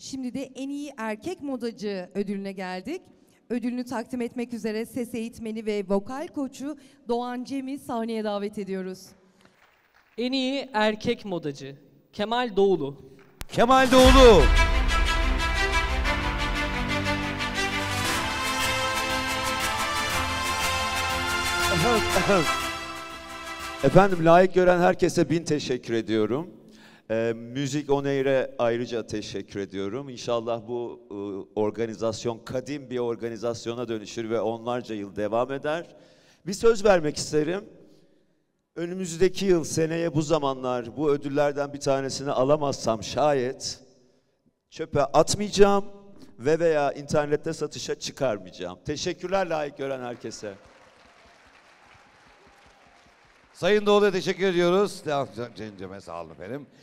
Şimdi de en iyi erkek modacı ödülüne geldik. Ödülünü takdim etmek üzere ses eğitmeni ve vokal koçu Doğan Cem'i sahneye davet ediyoruz. En iyi erkek modacı Kemal Doğulu. Kemal Doğulu. Efendim, layık gören herkese bin teşekkür ediyorum. Müzik On Air'e ayrıca teşekkür ediyorum. İnşallah bu organizasyon kadim bir organizasyona dönüşür ve onlarca yıl devam eder. Bir söz vermek isterim. Önümüzdeki yıl, seneye bu zamanlar bu ödüllerden bir tanesini alamazsam şayet çöpe atmayacağım ve veya internette satışa çıkarmayacağım. Teşekkürler layık gören herkese. Sayın Doğulu'ya teşekkür ediyoruz. Cem'e sağ olun efendim.